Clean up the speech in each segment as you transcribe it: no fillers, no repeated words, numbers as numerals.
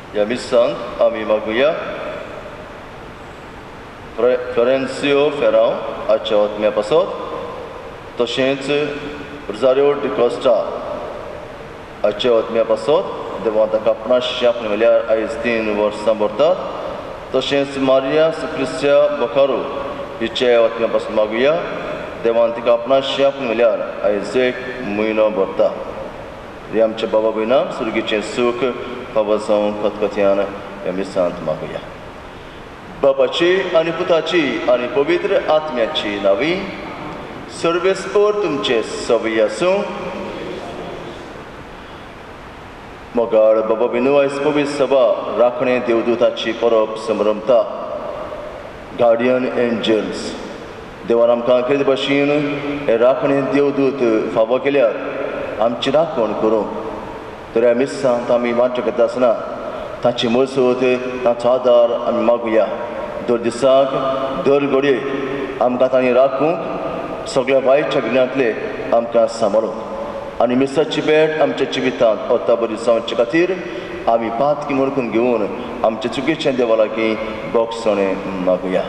ह्या मिसांत आमी मागुया फ्लोरेन्सियो फेरांव हाच्या आत्म्या पासत तशेंच रोजारियो डिकोस्टा हाच्या आत्म्या पासत देवा ताका 15 आपणे वेल्यार आयज 3 वर्सां भरतात. तशेंच मारिया क्रिस्टिया बकारो हिचे आत्म्या पासून मागुया देवान तिका 15 आपणे वेल्यार आयज 1 म्हयनो भरता. रे आमच्या बाबा भयणांक सुरगीचें सूख फावो जावं खतखत्यान ह्या मिसांत मागुया. बापाची आनी पुताची आनी पवित्र आत्म्याची नांवी सर्वेस्पर तुमचे सवय आसूं. मोगाळ बाबा बिनू आयज पवित्र सभा राखणे देवदूताची परब समरमता. गार्डियन एंजल्स देवान आमकां केले भाशेन हे राखणे देवदूत फावो केल्यार आमची राखण करूं. तर ह्या मिसांत आमी वांटो करता आसतना ताची मजत ताचो आदार आमी मागुया. दर दिसाक दर घडये आमकां तांणी राखूंक सगळ्या वायटच्या गिन्यांतले आमकां सांबाळूंक आनी मिसाची भेट आमच्या जिवितांत ओता बरी जावचे खातीर आमी पातकी मुळकून घेवन आमच्या चुकीच्या देवा लागीं बोगसणें मागुया.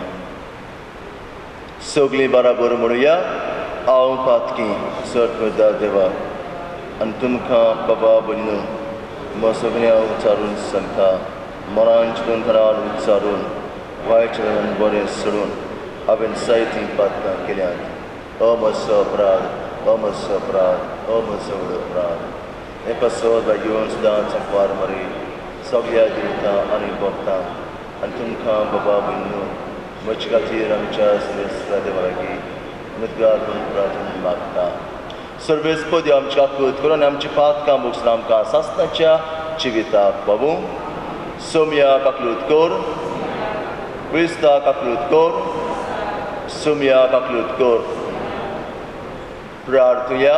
सगळीं बराबर म्हणुया हांव पातकी सट करता देवा आनी तुमकां बाबा भयणू म्हज्या सगळ्या उच्चारून सांगता. मरान चिडून घरान उच्चारून वायटच्यान बरें सोडून हांवें जायतीं पातकां केल्यात. म्हजो अपराध म्हजो अपराध म्हजो व्हड अपराध. एका सोद घेवन सुद्दां चंकवार मारी सगळ्या जिवितां आनी भक्तां आनी तुमकां बाबा भयणू म्हजे खातीर आमच्या सर्वेस्परा देवा लागीं मुद्गार करून प्रार्थना मागता. सर्वेस्पदी आमची काकूत करून आमची पातकां बुक्स आमकां सासणाच्या जिविताक बाबू सोम्या काकलूत कोर क्रिस्ता काकलूत कोर सोम्या काकलूत कोर. प्रार्थुया.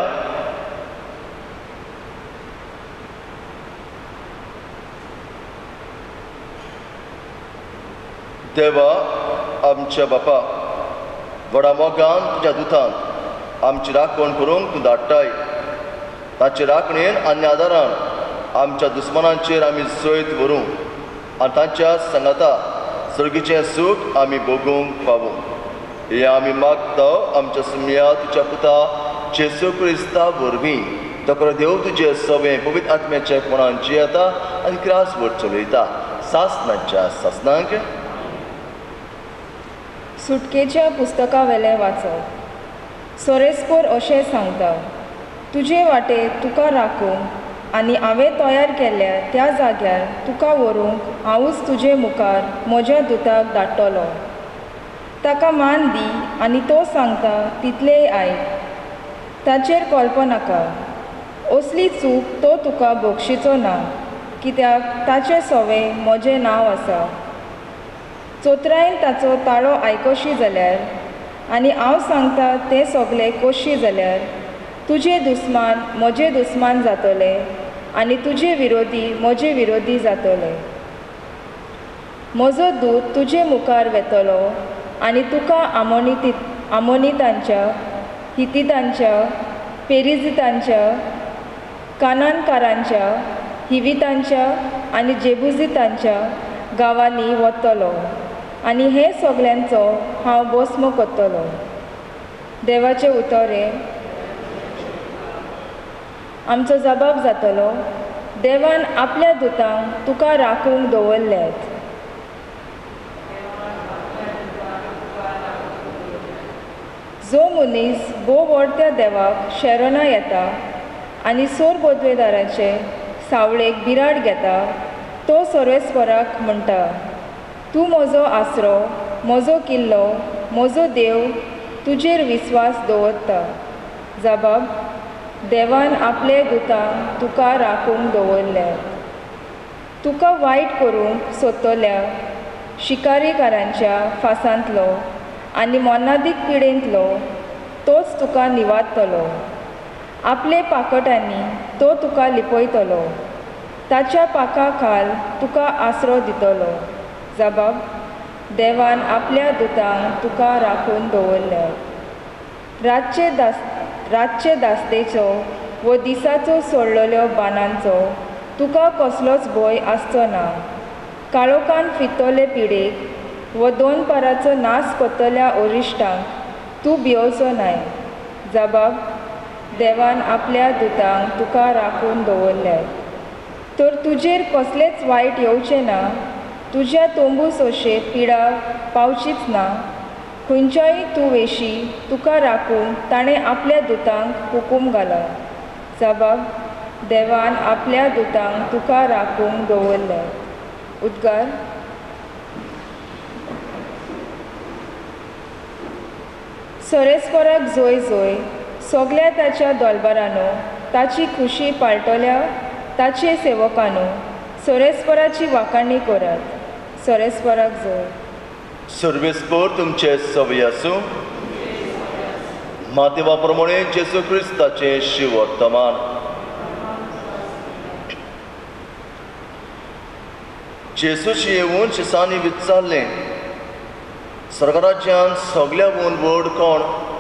देवा आमच्या बापा व्हडा मोगान तुज्या दुतान आमची राखण करूंक तूं धाडटाय. ताचे राखणेन आनी आदारान आमच्या दुस्मानांचेर आमी जैत व्हरूं आनी तांच्या सांगाता सर्गीचें सूख आमी भोगूंक पावूं. हे आमी मागता आमच्या सुम्या तुज्या पुता जेसू क्रिस्ता वरवीं. तकरो देव तुजे सवें पवित्र आत्म्याच्या कोणान जियेता आनी क्रासभर चलयता सासणाच्या सासणांक. सुटकेच्या पुस्तका वेले वाचप. सोरेस्पोर अशें सांगता तुजे वाटे तुका राखूंक आनी हांवें तयार केल्ल्या त्या जाग्यार तुका व्हरूंक हांवूच तुजे मुखार म्हज्या दुताक धाडटलो. ताका मान दी आनी तो सांगता तितलेय आयक. ताचेर कळपो नाका. असली चूक तो तुका भोगशीचो ना कित्याक ताचे सवें म्हजें नांव आसा. चोत्रायन ताचो ताळो आयकोशी जाल्यार आनी हांव सांगता तें सगलें कोशी जाल्यार तुजे दुस्मान म्हजे दुस्मान जातले आनी तुजे विरोधी म्हजे विरोधी जातले. म्हजो दूत तुजे मुखार वेतलो आनी तुका आमोनितांच्या हितीतांच्या पेरिजितांच्या कानानकारांच्या हिवितांच्या आनी जेबुजितांच्या गांवांनी वतलो आनी हे सगल्यांचो हांव भस्म करतलो. देवाचे उतोरे. आमचो जबाब जातलो देवान आपल्या दुतांक तुका राखूंक दवरल्यात. जो मनीस भोव व्हडत्या देवाक शेरोना येता आनी सोर बोदवेदाराचे सावळेक बिराड घेता तो सर्वेस्पराक म्हणटा तूं म्हजो आसरो म्हजो किल्लो म्हजो देव तुजेर विस्वास दवरता. जबाब देवान आपले दुतांक तुका राखूंक दवरल्यात. तुका वायट करूंक सोदतल्या शिकारीकारांच्या फासांतलो आनी मोनादीक पिडेंतलो तोच तुका निवाडटलो. आपले पाकटांनी तो तुका लिपयतलो. ताच्या पाका खाल तुका आसरो दितलो. जबाब देवान आपल्या दुतांक तुका राखून दवरल्यात. रातचे दास्तेचो व दिसाचो सोडलेल्यो बाणांचो तुका कसलोच भंय आसचो ना. काळोखान फितोले पिडेक व 2 पाराचो नाश कोत्तल्या ओरिश्टांक तूं भिवचो न्हय. जबाब: देवान आपल्या दुतांक तुका राखून दवरल्यात. तर तुजेर कसलेच वायट येवचें ना, तुज्या तोंबू सोशेत पिडा पावचीच ना. खंयच्याय तूं वेशी तुका राखून ताणें आपल्या दुतांक हुकूम घाला. जबाब: देवान आपल्या दुतांक तुका राखून दवरल्यात. उद्गार: सोरेस्पराक जोय जोय, सोगल्या ताच्या दोलबारांनो, ताची खुशी पाळटल्या ताचे सेवकांनो, सोरेस्पराची वाखाणणी करात. सोरेस्पराक जोय. सर्वेस्पर तुमचे सवय आसूं. मातेवा प्रमाणे जेसू क्रिस्ताचे शिव वर्तमान. जेसूची येवून शिसांनी विचारलें, स्वर्गराज्यांत सगळ्याकून व्हड कोण?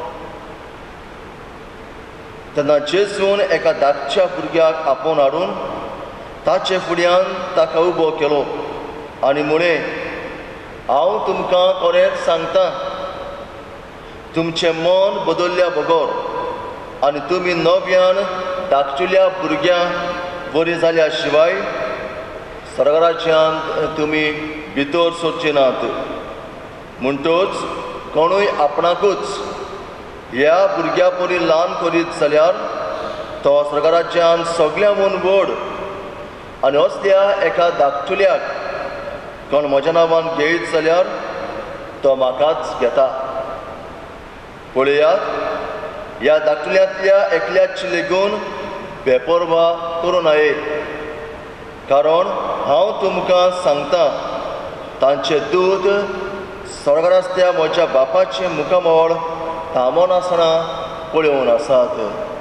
तेन्ना जेसून एका धाकट्या भुरग्याक आपोवन हाडून ताचे फुड्यान ताका उबो केलो आनी म्हळें, हांव तुमकां खरेंच सांगतां, तुमचें मन बदल्ल्या बगर आनी तुमी नव्यान धाकटुल्या भुरग्यां बरीं जाल्या शिवाय स्वर्गराज्यांत तुमी भितर सरचे नात. म्हणटच कोणूय आपणाकूच ह्या भुरग्या परी ल्हान करीत जाल्यार तो स्वर्गराज्यांत सगळ्यांकून व्हड. आनी असल्या एका धाकटुल्याक कोण म्हज्या नांवान घेयत जाल्यार तो म्हाकाच घेता. पळयात, ह्या धाकटुल्यांतल्या एकल्याची लेगून बेपरवा करूं नये. कारण हांव तुमकां सांगतां, तांचे दूत स्वर्गार आसत्या म्हज्या बापाचें मुखामोळ थांबोन आसतना पळोवन आसात.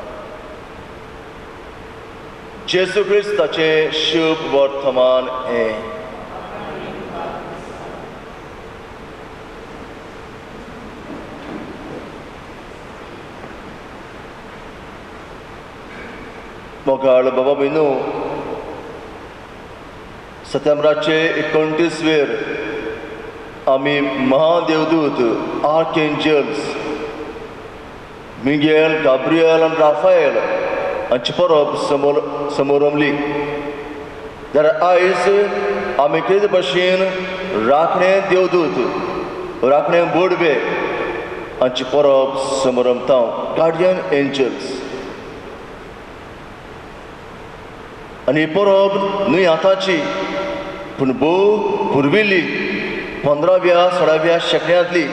जेसू क्रिस्ताचें शुभ वर्तमान हें. मोगाळ बाबा भयणो, सप्टेंबराचे 29वेर आमी महादेवदूत आर्कएंजल्स मिगेल, गाब्रियल आनी राफायल हांची परब समोरमली. जाल्यार आयज आमी कितें भाशेन राखणें देवदूत, राखणें बोडबे हांची परब समोरमतां, गार्डियन एंजल्स. आनी ही परब न्हय आतांची, पूण भोव पुर्विल्ली 15व्या 16व्या शेंकड्यांतली.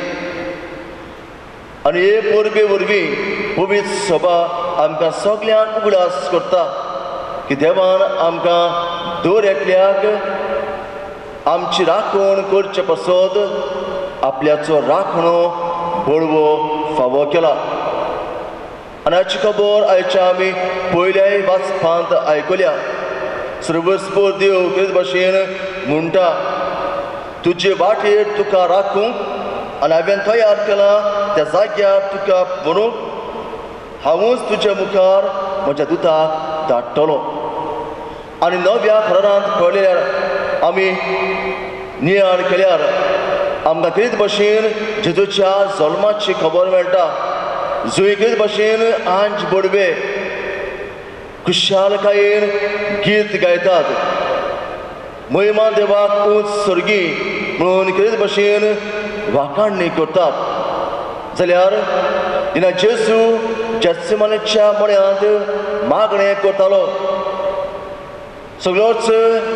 आनी हे परबे वरवीं पवित्र सभा आमकां सगळ्यांक उगडास करता की देवान आमकां दर एकल्याक आमची राखण करचे पासत आपल्याचो राखणो बळवो फावो केला. आनी हाची खबर आयच्या आमी पयल्याय वाचपांत आयकल्या. सर्वस्पर देव कितें भाशेन म्हणटा, तुजे वाटेर तुका राखूंक आनी हांवें तयार केला त्या जाग्यार तुका व्हरूंक हांवूच तुज्या मुखार म्हज्या दुताक धाडटलो. आनी नव्या घरांत पळयल्यार आमी नियाळ केल्यार आमकां कितें भाशेन जेजूच्या जल्माची खबर मेळटा. जंय कितें भाशेन आंज बडवे खुशालकायेन गीत गायतात, महिमा देवाक उंच सर्गी म्हणून कितें भाशेन वाखाणणी करतात. जाल्यार जेन्ना जेसू जेत्सेमानेच्या मळ्यांत मागणें करतालो, सगळोच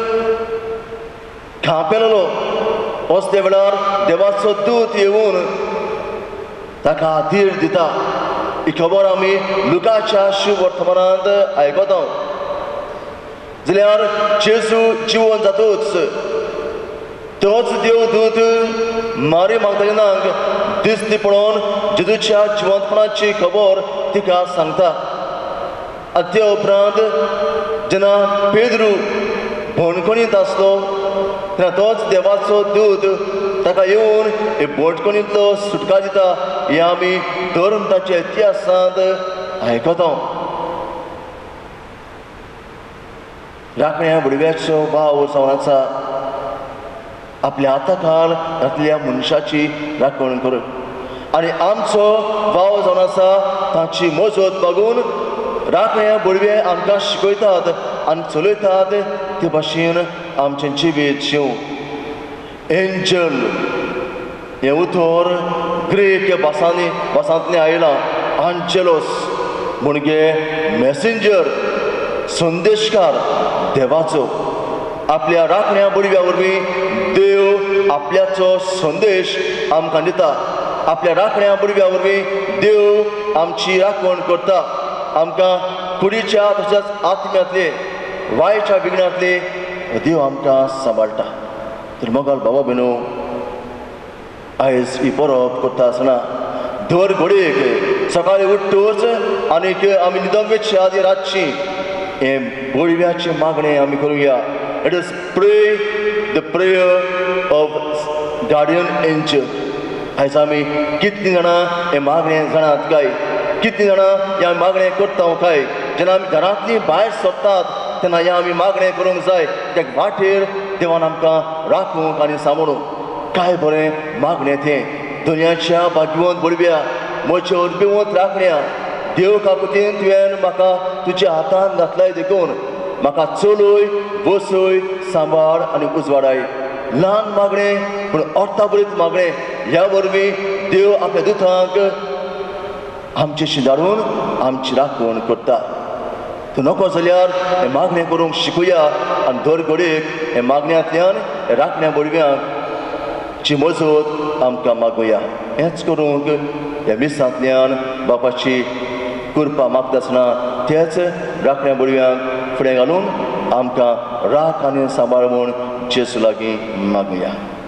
खांपेलो, असले वेळार देवाचो दूत येवन ताका धीर दिता. ही खबर आमी लुकाच्या शुभ वर्तमानांत आयकता. जाल्यार जेजू जिवन जातूच तोच देवदूत मारी मागदलेनाक दिसती पळोवन जेजूच्या जिवंतपणाची खबर तिका सांगता. आनी ते उपरांत जेन्ना पेद्रू भोणकोणींत आसलो तेन्ना तोच देवाचो दूत ताका येवन हे भोणकोणींतलो सुटका दिता. हे आमी धरून ताच्या इतिहासांत आयकता. राखण्या बुडव्याचो भाव जावन आसा आपल्या हाताखाल घातलेल्या मनशाची राखण कर आनी आमचो भाव जावन आसा ताची मजत बघून राखण्या बडवे आमकां शिकयतात आनी चलयतात ते भाशेन आमचें जिवीत जिवंक एंजल हें उतर ग्रीक भासांतलें आयलां आंजेलोस म्हणजे मेसेंजर संदेशकार देवाचो आपल्या राखण्या बडव्या वरवीं देव आपल्याचो संदेश आमकां दिता आपल्या राखण्या बडव्या वरवीं देव आमची राखण करता आमकां कुडीच्या तशेंच आत्म्यांतले वायच्या विघ्नांतले देव आमकां सांबाळटा तर मोगाल बाबा भयणो आयज ही परब करता आसतना दर घडयेक सकाळीं उठ्ठूच आनीक आमी न्हिदोंगेचे आदी रातची हे बडव्याचें मागणें आमी करुया let us pray the prayer of guardian angel आयज आमी कितलीं जाणां हें मागणें जाणात काय कितलीं जाणां ह्या मागणें करता काय जेन्ना आमी घरांतलीं भायर सरतात तेन्ना हें आमी मागणें करूंक जाय त्या वाटेर देवान आमकां राखूंक आनी सांबाळूंक काय बरें मागणें तें दुनियाच्या भाग्यवंत बडव्या म्हज्या अरबिवंत राखण्या देव काकुतीन तुवें म्हाका तुज्या हातांत घातलाय देखून म्हाका चलय बसय सांबाळ आनी उजवाडाय ल्हान मागणें पूण अर्थाभरीत मागणें ह्या वरवीं देव आपल्या दुतांक आमचेशी धाडून आमची राखण करता तूं नको जाल्यार हें मागणें करूंक शिकुया आनी दर घडयेक हे मागण्यांतल्यान राखण्या बडव्यांक ची मजत आमकां मागुया हेंच करूंक ह्या मिसांतल्यान बापाची कृपा मागता आसतना तेच राखण्या बडव्यांक फुडें घालून आमकां राख आनी सांबाळ म्हूण जेसू लागीं मागुया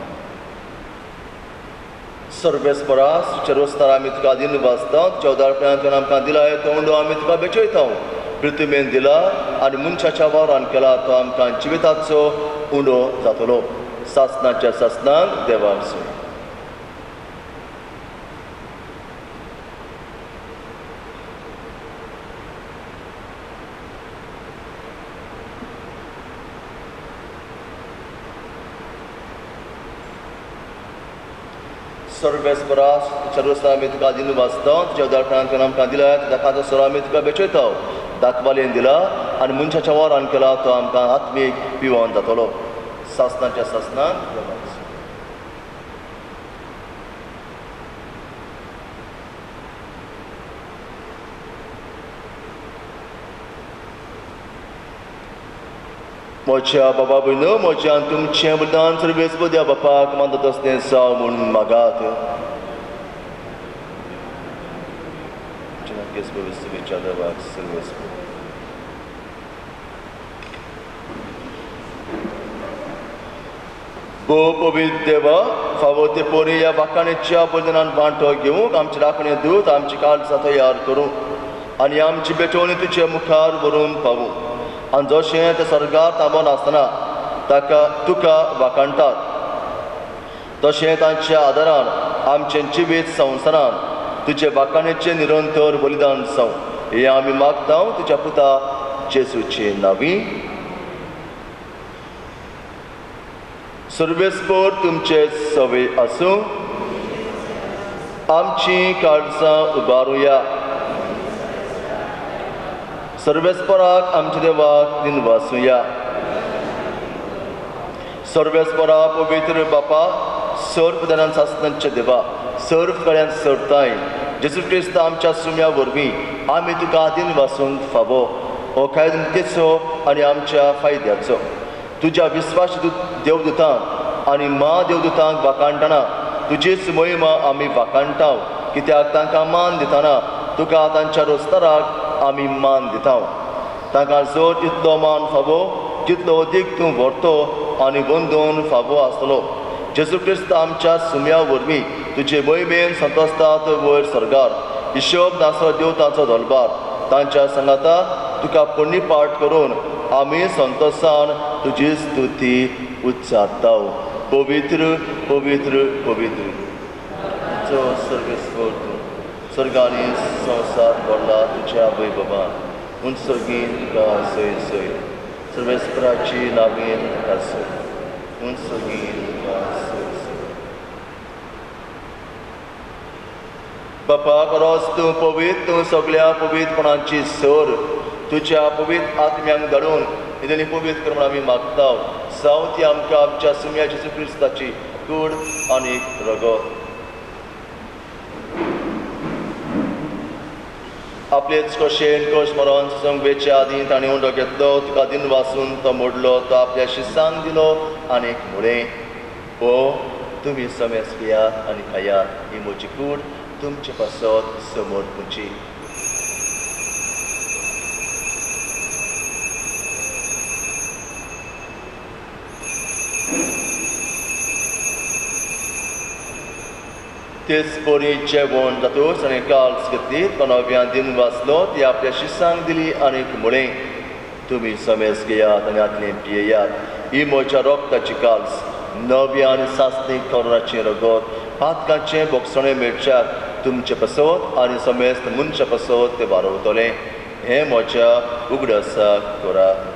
सर्वेस्परास चेरोस्तार आमी तुका आदीन वाचता तुज्या उदारपणांतल्यान आमकां दिलाय तो उंडो आमी तुका बेचयता पृथ्वीमेन दिला आनी मनशाच्या वावरान केला तो आमकां जिविताचो उंडो जातलो सासनाच्या सासनाक देवाक सोय सर्वेस्परास चेरोस्तार आमी तुका आदीन वाचता तुज्या उदारपणांतल्यान आमकां दिला दाखाचो सर आमी तुका बेचयता दाखवालेन दिला आनी मनशाच्या वावरान केला तो आमकां आत्मीक पिवोन जातलो सासनाच्या सासनाक म्हज्या बाबा भयणो म्हज्यान तुमचें बलिदान सर्वेस्पद्या बापाक मानता तसलें जाव म्हूण मागात देवाक सर्वेस्प गो पवित्र देवा फावो ते पोरी ह्या बाकाणेच्या बलिदानान वांटो घेवंक आमचे राखणे दूत आमची काळजां तयार करूंक आनी आमची बेटोवणी तुजे मुखार व्हरून पावूंक आनी जशें ते सर्गार ताबोन आसतना ताका तुका वाकाणटात तशें तांच्या आदारान आमचें जिवीत संवसारान तुजे वाकाणेचें निरंतर बलिदान जावं हें आमी मागता तुज्या पुता जेसूचे नांवी सर्वेस्पर तुमचे सवे आसूं आमची काळजां उबारुया सर्वेस्पराक आमच्या देवाक दिनवासुया सर्वेस्परा पवित्र बापा सर्व दानान सासनांच्या देवा सर्व कळ्यान सरताय जेजू क्रिस्त आमच्या सुम्या वरवीं आमी तुका दिन वासूंक फावो हो कायदेचो आनी आमच्या फायद्याचो तुज्या विस्वास देवदूतांक आनी मा देवदूतांक वाकाणटना तुजीच महिमा आमी वाकाणटाव कित्याक तांकां मान दितना तुका तांच्या रोस्ताराक आमी मान दिता तांकां जर तितलो मान फावो तितलो अदीक तूं व्हरतो आनी बंदून फावो आसतलो जेजू क्रिस्त आमच्या सुम्या वरवीं तुजे मोहिमेन संतोसतात वयर सरगार हिशोब नासो देवतांचो दलबार तांच्या संगाता तुका पुण्य पाठ करून आमी संतोसान तुजी स्तुती उच्चारता पवित्र पवित्र पवित्र जो सर्वेस्वर तूं स्वर्गांनी संवसार भरला तुज्या वैभवान उंच सर्गीन तुका सय सय सर्वेस्पराची नांवीन तुका सय उंसगीन बापा परस तूं पवित्र तूं सगळ्या पवित्रपणाची सर तुज्या पवित्र आत्म्यांक धाडून इतली पवित्र कर म्हूण आमी मागता जावं ती आमकां आमच्या सुम्या जेजू क्रिस्ताची कूड आनी रगत आपलेच कशेन कश मरण संगवेच्या आदीं ताणें उंडो घेतलो तुका दिन वाचून तो मोडलो तो आपल्या शिसांक दिलो आनीक मुळें ओ तुमी समेस घेयात आनी खायात ही म्हजी कूड तुमचे पासत समोर तुमची तेच बरी जेवण जातूच आनी काल्स घेतली तो नव्यान दिन वाचलो ती आपल्या शिसांक दिली आनीक मुळें तुमी समेस घेयात आनी आतलें पियेयात ही म्हज्या रोगताची काल्स नव्या आनी सासणीक करोनाचें रगत पातकांचें बोगसणें मेळच्याक तुमचे पासत आनी समेस्त मनशा पासत तें वाडवतलें हें म्हज्या उगडासाक करात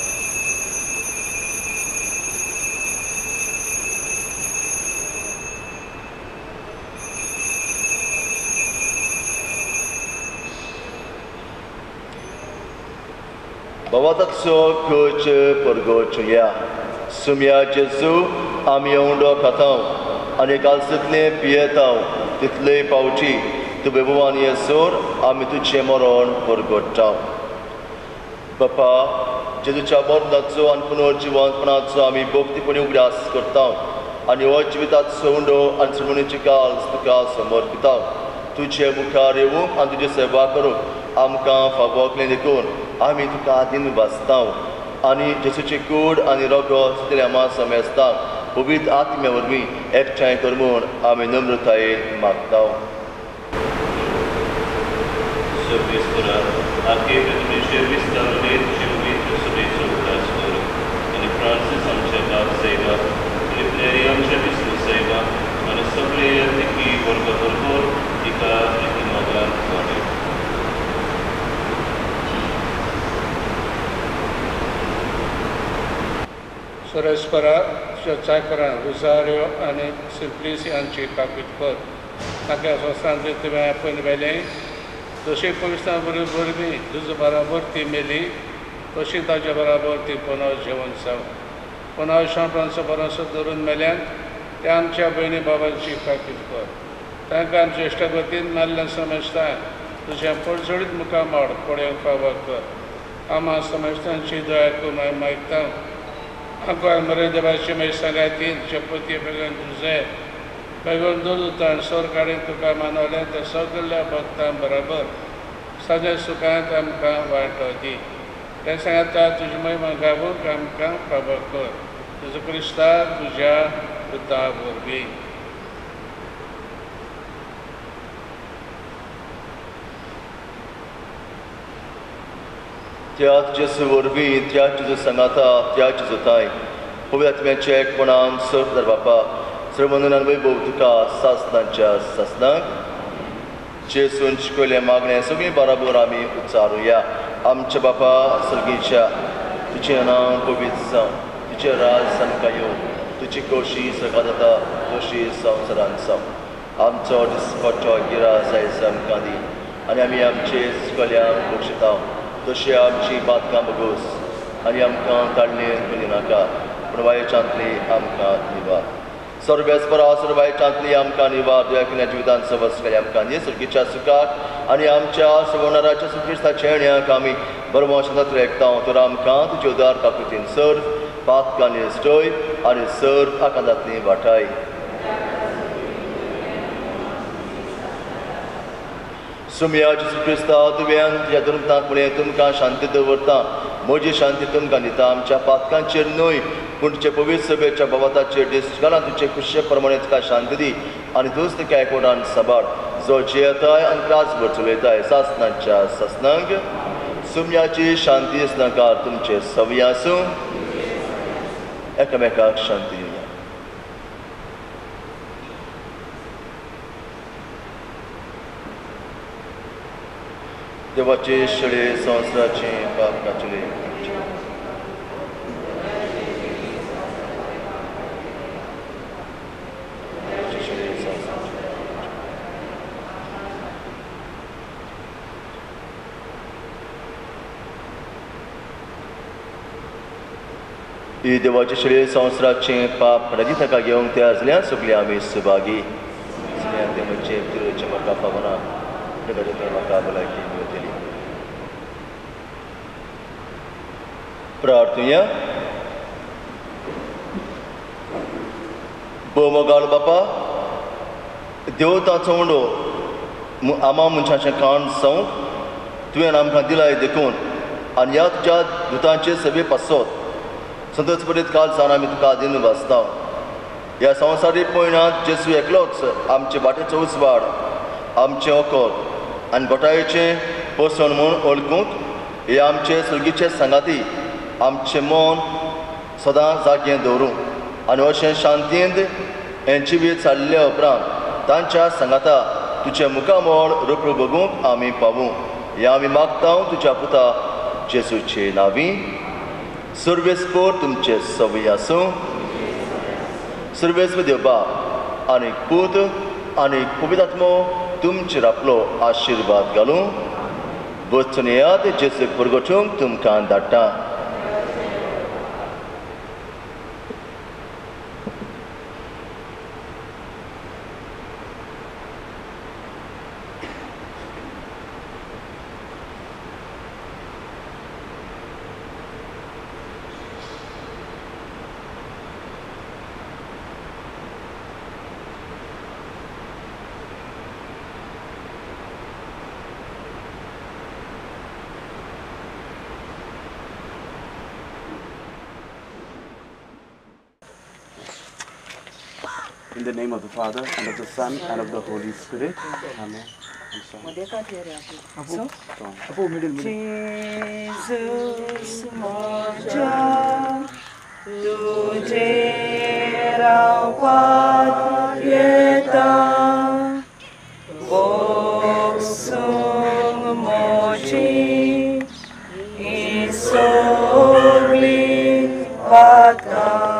Bawataczo coach porgochuya. Sumya Jesu आमी उंडो खाताव आनी कालसितले पियेताव तितले पावची तुवें भगवान येसूर आमी तुजें मरण परगट्टाव बापा जेजूच्या मरणाचो आनी पुनर्जिवंतपणाचो आमी भक्तीपणी उगडास करताव आनी हो जिविताचो उंडो आनी सुमणीची काल्स तुका समर्पिताव तुजे मुखार येवंक आनी तुजी सेवा करूंक आमकां फावोकलें देखून आमी तुका दिन वाचताव आनी जेजूची कूड आनी रगत तितले आमा समेस्ताव पवित्र आत्म्या वरवीं एकठांय कर म्हूण आमी नम्रतायेन मागताव आनी फ्रांसीस आमच्या गांव सेवा आनी प्लेरी आमच्या विष्णू सेवा आनी सगळे देखी वर्ग बरोबर तिका देखी मोगान वाडय Sorespera, Chacra, Rosario, and Simplici and Chipapit Court. Naka Sandra Timapan Valley, Toshi Pakistan Burbi, Duzabaraborti Meli, Toshita Jabaraborti Pono Javansa, Pono Champion Sabaransa Durun Melian, Yamcha Beni Baba Chipapit Court. Tankam Jestagotin, Nalan Samesta, the Jampur Zurit Mukamar, Korean Pavaka, Ama Samestan Chida Kuma Mike Town. Agora mare de baixo me sangatin chapoti began duze began dulu tan sorkarin tuka manolenta sogla baktam barabar saja sukan tam kam watodi dan sangata tujmai mangabu kam kam pabakor Yesus Kristus tuja betabur त्याच जेसू वरवीं त्याच जेजू सांगाता त्याच जेजूताय पवित्र आत्म्याचे एकपणान सर्व बापा सर्वमंगलान वैभव तुका सासनांच्या सासनाक जेसून शिकयल्या मागण्या सगळीं बराबर आमी उच्चारुया आमच्या बापा सर्गीच्या तुजें नांव पवित्र जावं तुजें राज सामका येवं तुजी खोशी सकाळ जाता तशी संवसारांत जावं आमचो दिसपट्टो गिरास आयज आमकां दी आनी आमी आमचे इश्कोल्यांक बक्षिताव तशी आमची बातकां बगूस आनी आमकां ताळणेन करी नाका पूण वायटांतली आमकां निवार सर्वेस्परा सर्वायटांतली आमकां निवार दुयेंल्या जिवितांत सवस केली आमकां न्ही सर्गीच्या सुखाक आनी आमच्या सवणाराच्या सुक्रिस्ताच्या येण्याक आमी बरमोशांत रेखताव तर आमकां तुजे उदार काकुतीन सर्व बातकां निश्टय आनी सर्व आकांतांतली वाटाय सुम्या जेजू क्रिस्ता तुवें तुज्या धर्मतांक फुडें तुमकां शांती दवरता म्हजी शांती तुमकां दिता आमच्या पातकांचेर न्हय पूण तुजे पवित्र सभेच्या भवताचेर दिसकालां तुजे खुशे प्रमाणे तुका शांती दी आनी तूंच तुका एकोडान सांबाळ जो जेताय आनी त्रासभर चलयताय सासनांच्या सासनांक सुम्याची शांती असनाकार तुमचे सवय आसूं एकामेकाक शांती दिया देवाचे शेळे संवसाराचे पाप काचले ही देवाचे शरीर संवसाराचे पाप रजी ताका घेवंक तयार जाल्यार सगळीं आमी सुभागी सगळ्यांक ते म्हणजे तिरुचे म्हाका पावना म्हाका भलायकी मेळटली. प्रार्थुया. मोगाळ बापा, देव ताचो उंडो आमा मनशाचें काण जावंक तुवें आमकां दिलाय देखून आनी ह्या तुज्या दुतांचे सभे पासत संतोच परीत काल सावन आमी तुका दिन वाचता. ह्या संवसारी पयणांत जेजू एकलोच आमचे बाटेचो उसवाड, आमचें ओकोत आनी गोठायेचें पोसण म्हूण ओळखूंक हे आमचे सुलगीचे सांगाती आमचें मन सदां जागें दवरूंक आनी अशें शांतींत हें जिवीत चालल्या उपरांत तांच्या सांगाता तुजे मुखामोळ रोखडो बगूंक आमी पावूं. हें आमी मागता तुज्या पुता जेजूचे नांवी. सर्वेस्पोर तुमचे सवय आसूं. सर्वेस्व देव बाप आनी पूत आनी पवित्र आत्मो तुमचेर आपलो आशिर्वाद घालूं. वचून येयात जेजूक परगटूंक तुमकां धाडटा. In the name of the Father, and of the Son, and of the Holy Spirit. Amen. Jesus माझ्या तुझे रावपाक येता. वोक्सूंक मोची ही सगळी वाता.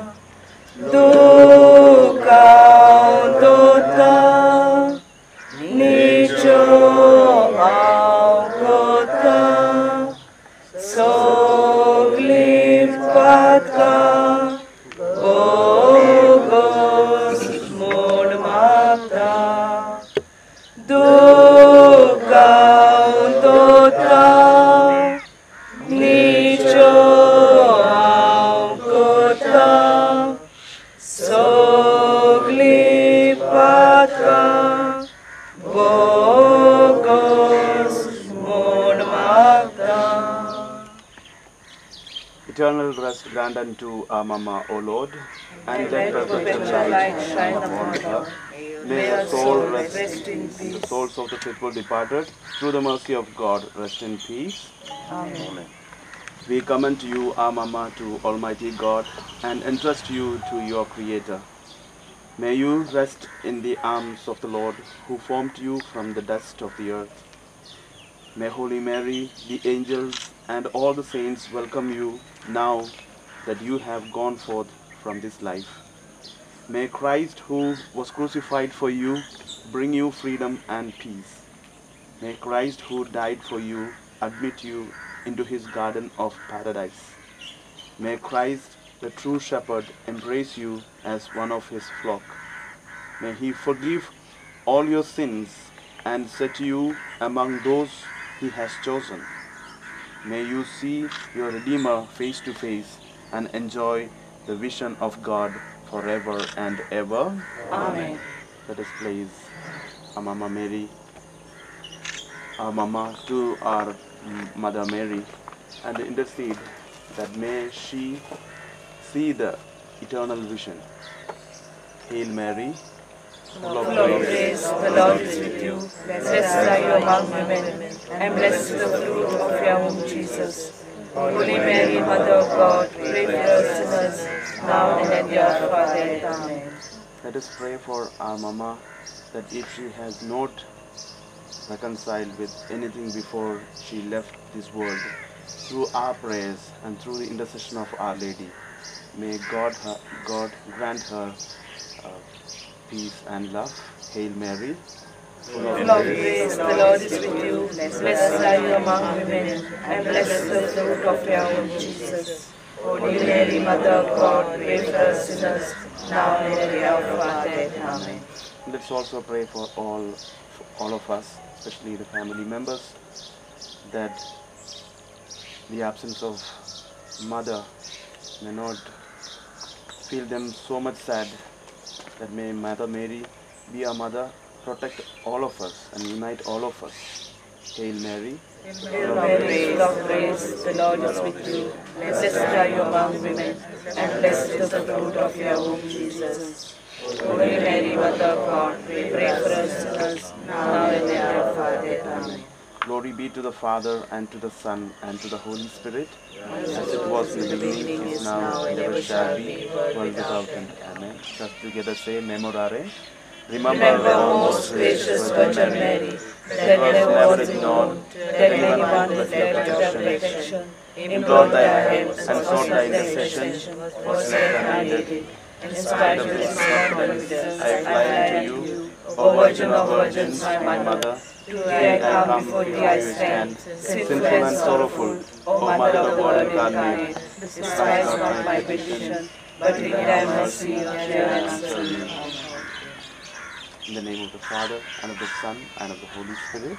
Eternal rest grant unto our Mama, O Lord, and let perpetual light shine upon her. May her soul rest in peace. The souls of the faithful departed, through the mercy of God, rest in peace. Amen. We commend to you, our Mama, to Almighty God, and entrust you to your Creator. May you rest in the arms of the Lord, who formed you from the dust of the earth. May Holy Mary, the angels, and all the saints welcome you now that you have gone forth from this life. May Christ, who was crucified for you, bring you freedom and peace. May Christ, who died for you, admit you into his garden of paradise. May Christ, the true shepherd, embrace you as one of his flock. May he forgive all your sins and set you among those he has chosen. May you see your Redeemer face to face and enjoy the vision of God forever and ever. Amen. Let us praise our Mama Mary, our Mama to our Mother Mary, and intercede that may she see the eternal vision. Hail Mary, full of grace, the Lord is with you. Blessed are you among women, and blessed is the fruit of your womb, Jesus. Holy Mary, Mother of God, pray for us sinners, now and at the hour of our death. Amen. Let us pray for our Mama, that if she has not reconciled with anything before she left this world, through our prayers and through the intercession of Our Lady, may God grant her peace and love. Hail Mary, full of grace, the Lord is with you. Blessed are you among women, and blessed is the fruit of your womb, Jesus. Holy Mary, Mother of God, pray for us sinners, now and at the hour of our death. Amen. Let's also pray for all of us, especially the family members, that the absence of mother may not feel them so much sad, that may Mother Mary be our mother, protect all of us and unite all of us. Hail Mary, Hail Mary, full of grace, the Lord is with you. Blessed are you among women, and blessed is the fruit of your womb, Jesus. Holy Mary, Mother of God, pray for us sinners, now and at the hour of our death. Amen. glory be to the Father, and to the Son, and to the Holy Spirit, as it was in the beginning, is now, and ever shall be, world without end. Amen. Just together say, Memorare. Remember, Remember, most gracious Virgin Mary, that never was it known that anyone who fled to thy protection, implored thy help, and sought thy intercession, was left unaided. In spite of this small confidence, I fly to you, O Virgin of Virgins, my Mother. Today I come before thee, I stand, sinful and sorrowful. O Mother of God incarnate, despise not my petition, but in thy mercy hear and answer me. in the name of the Father, and of the Son, and of the Holy Spirit.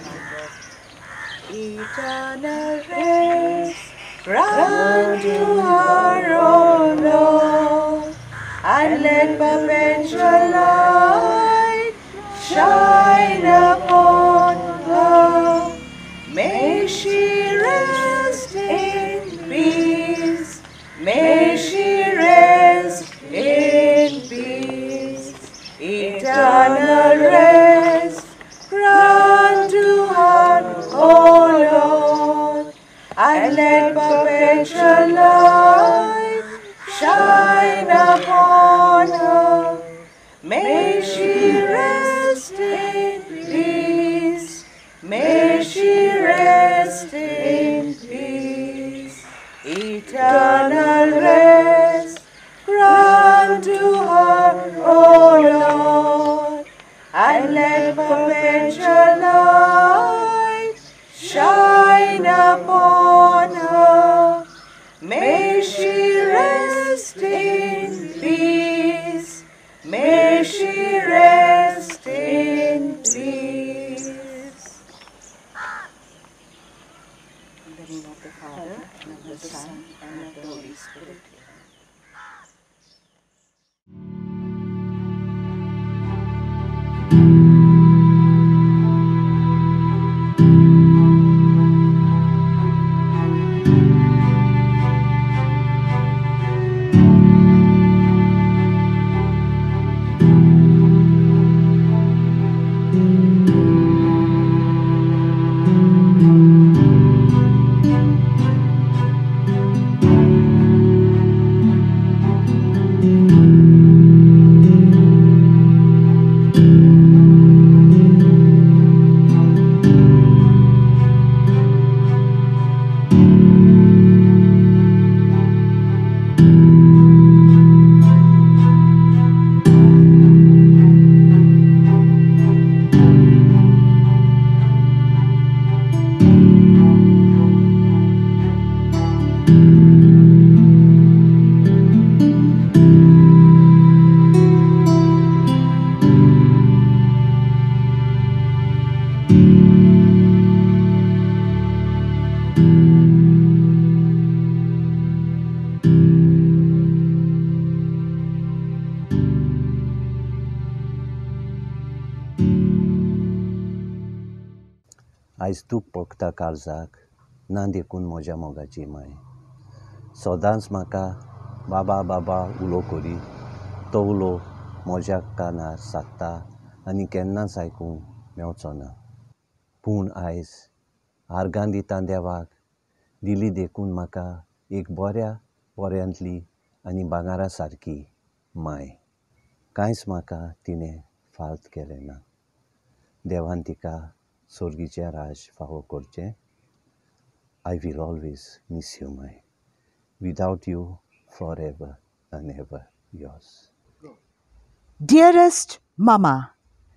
Eternal race, grant to her, O Lord, and let perpetual light shine upon her. May she rest in peace. May she rest in peace. Eternal rest, grant to her, O Lord, and let perpetual light shine upon her. May she rest in peace. May she rest in peace. Eternal rest, grant to her, O Lord, and let perpetual light shine upon her. May she rest in peace. May she rest in peace. In the name of the Father, and of the Son, and of the Holy Spirit. आयज तूं पोखता काळजाक ना देखून म्हज्या मोगाची my सदांच म्हाका बाबा बाबा उलो करी तो उलो म्हज्या कानार सादता आनी केन्नाच आयकूंक मेवचो ना पूण आयज आर्गां दिता देवाक दिली देखून म्हाका एक बऱ्या पोऱ्यांतली आनी भांगारा सारकी माय कांयच म्हाका तिणें फाल्त केलें ना देवान तिका स्वर्गीचें राज फावो करचें I will always miss you, my. Without you, forever and ever yours. Dearest Mama,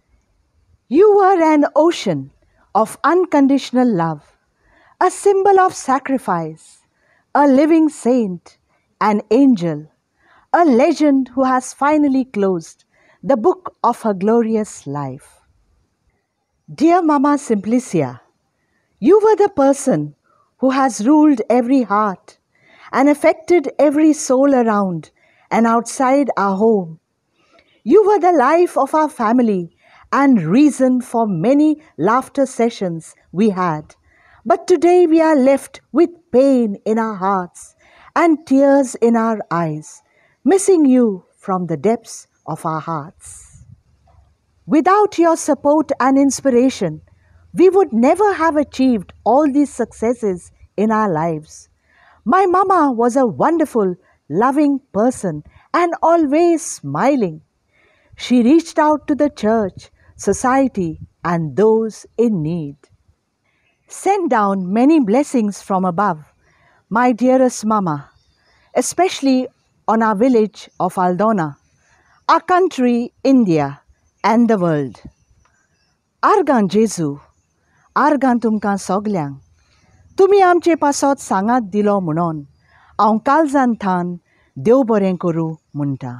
you were an ocean of unconditional love, a symbol of sacrifice, a living saint, an angel, a legend who has finally closed the book of her glorious life. Dear Mama Simplicia, you were the person who has ruled every heart and affected every soul around and outside our home. You were the life of our family and reason for many laughter sessions we had. But today we are left with pain in our hearts and tears in our eyes, missing you from the depths of our hearts. Without your support and inspiration, we would never have achieved all these successes in our lives. My mama was a wonderful, loving person and always smiling. She reached out to the church, society, and those in need. Send down many blessings from above, my dearest Mama, especially on our village of Aldona, our country, India, and the world. Argan Jesu, Argan तुमकां सगल्यांक, तुमी आमचे पासत सांगात दिलो म्हणून हांव काळजान थान देव बरें करूं म्हणटा.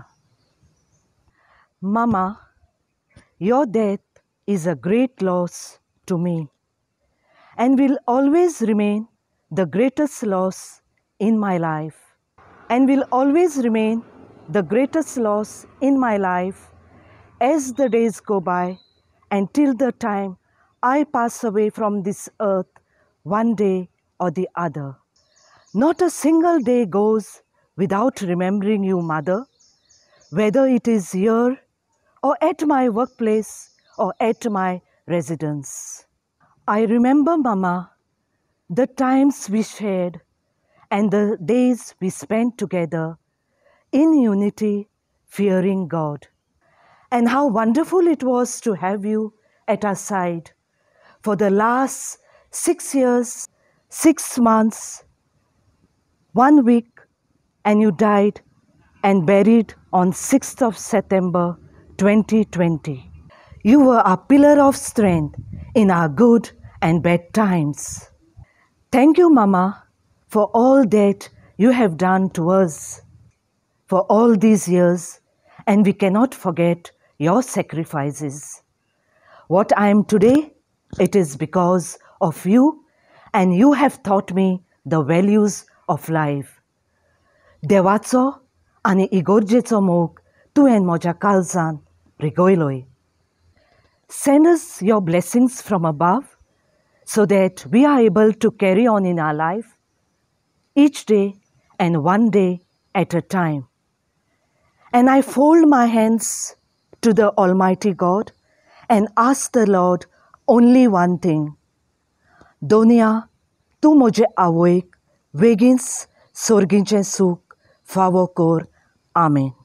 Mama, your death is a great loss to me and will always remain the greatest loss in my life. And will always remain the greatest loss in my life as the days go by until the time I pass away from this earth one day or the other. Not a single day goes without remembering you, Mother, whether it is here or at my workplace or at my residence. I remember, Mama, the times we shared and the days we spent together in unity, fearing God. And how wonderful it was to have you at our side for the last 6 years, 6 months, 1 week, and you died and buried on 6th of September 2020. You were our pillar of strength in our good and bad times. Thank you, Mama, for all that you have done to us for all these years, and we cannot forget your sacrifices. What I am today, it is because of you, and you have taught me the values of life. देवाचो आनी इगोर्जेचो मोग तुवें म्हज्या काळजान रिगयलोय. Send us your blessings from above so that we are able to carry on in our life each day and one day at a time. And I fold my hands to the Almighty God and ask the Lord only one thing. Donia, तूं म्हजे आवयक बेगीनच सोर्गीचें सूख फावो कर. Amen.